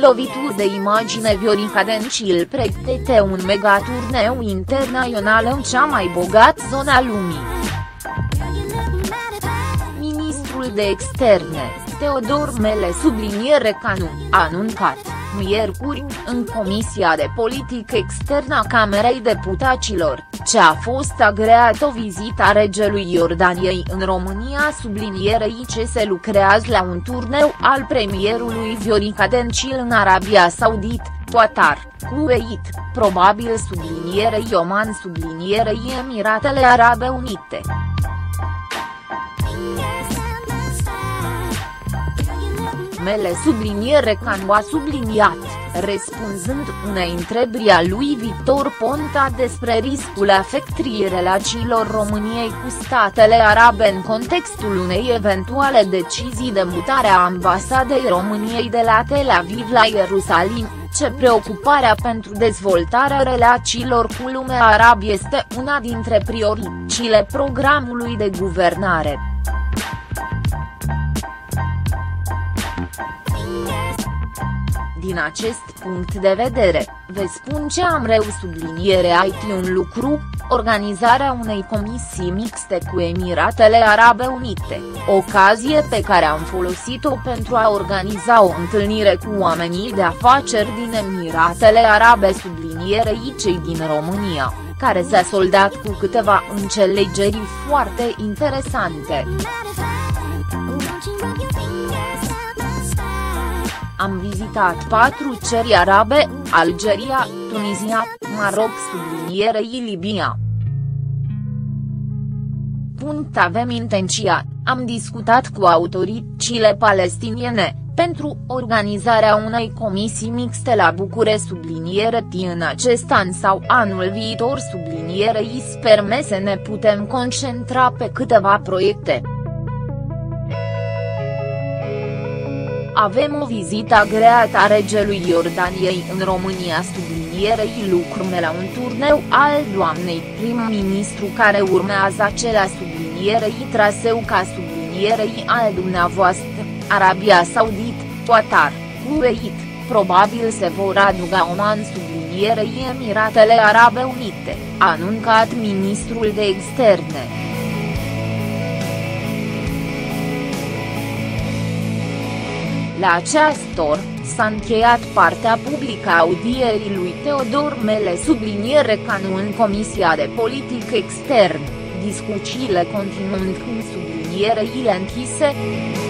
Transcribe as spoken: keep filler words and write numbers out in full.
lovituri de imagine. Viorica Dencil pregătește un megaturneu internațional în cea mai bogată zonă a lumii. Ministrul de Externe, Teodor Mele subliniere Canu, a anuncat, miercuri, în Comisia de Politică Externă a Camerei Deputaților, ce a fost agreată o vizită a regelui Iordaniei în România sublinierei ce se lucrează la un turneu al premierului Viorica Dencil în Arabia Saudit, Qatar, Kuwait, probabil sublinierei Oman sublinierei Emiratele Arabe Unite. Mele subliniere Canu a subliniat, răspunzând unei întrebări a lui Victor Ponta despre riscul afectării relațiilor României cu statele arabe în contextul unei eventuale decizii de mutare a ambasadei României de la Tel Aviv la Ierusalim, ce preocuparea pentru dezvoltarea relațiilor cu lumea arabă este una dintre prioritățile programului de guvernare. Din acest punct de vedere, vă spun ce am reu subliniere aici un lucru, organizarea unei comisii mixte cu Emiratele Arabe Unite, ocazie pe care am folosit-o pentru a organiza o întâlnire cu oamenii de afaceri din Emiratele Arabe sublinierei cei din România, care s-a soldat cu câteva înțelegeri foarte interesante. Am vizitat patru țări arabe, Algeria, Tunisia, Maroc sublinierei Libia. Punct avem intenția, am discutat cu autoritățile palestiniene, pentru organizarea unei comisii mixte la București subliniere în acest an sau anul viitor sublinierei sperme să ne putem concentra pe câteva proiecte. Avem o vizită agreată a regelui Iordaniei în România sublinierei lucrurile la un turneu al doamnei prim-ministru care urmează acela sublinierei traseu ca sublinierei al dumneavoastră, Arabia Saudit, Qatar, Kuwait, probabil se vor aduga Oman sublinierei Emiratele Arabe Unite, a anuncat ministrul de Externe. La această oră, s-a încheiat partea publică a audierii lui Teodor Mele subliniere Canu în Comisia de Politică Externă, discuțiile continuând cu sublinierele închise.